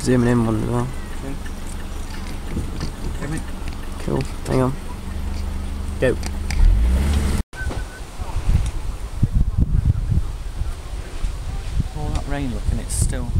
zooming in one as well. Okay. Cool, hang on. Go. All that rain look and it's still...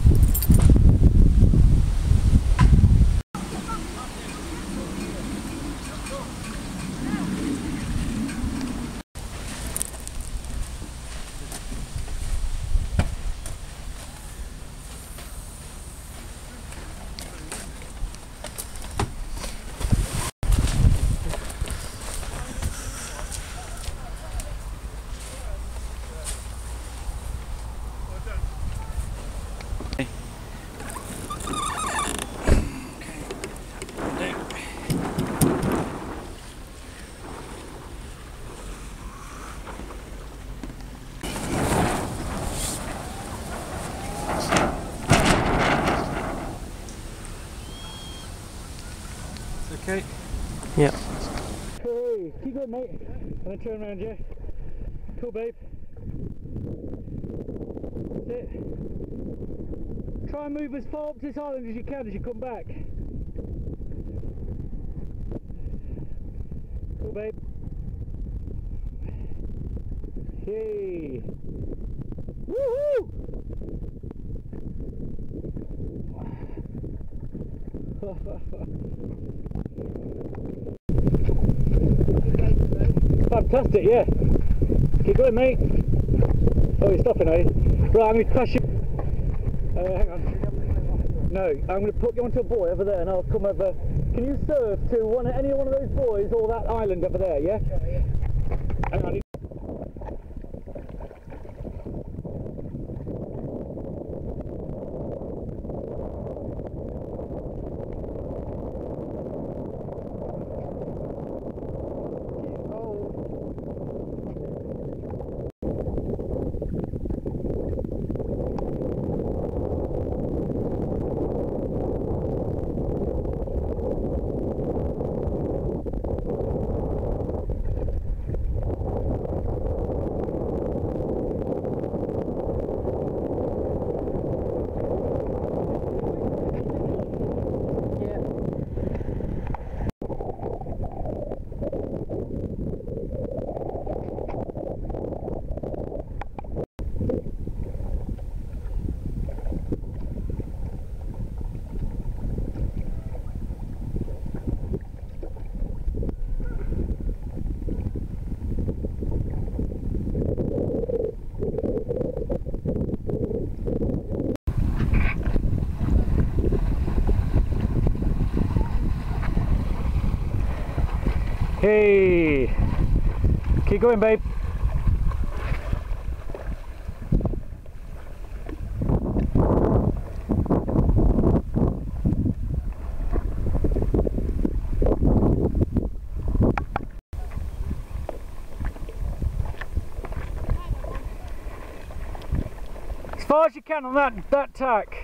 Okay. Yeah. Hey, keep going, mate. And then turn around, yeah. Cool, babe. That's it. Try and move as far up this island as you can as you come back. Cool, babe. Yay. Woohoo! Fantastic, yeah. Keep going, mate. Oh, you're stopping, are you? Right, I'm going to pass you. Hang on. No, I'm going to put you onto a buoy over there and I'll come over. Can you surf to any one of those buoys or that island over there, yeah? Yeah. Hang on. Hey, keep going, babe. As far as you can on that tack.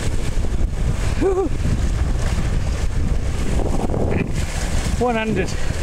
One-handed.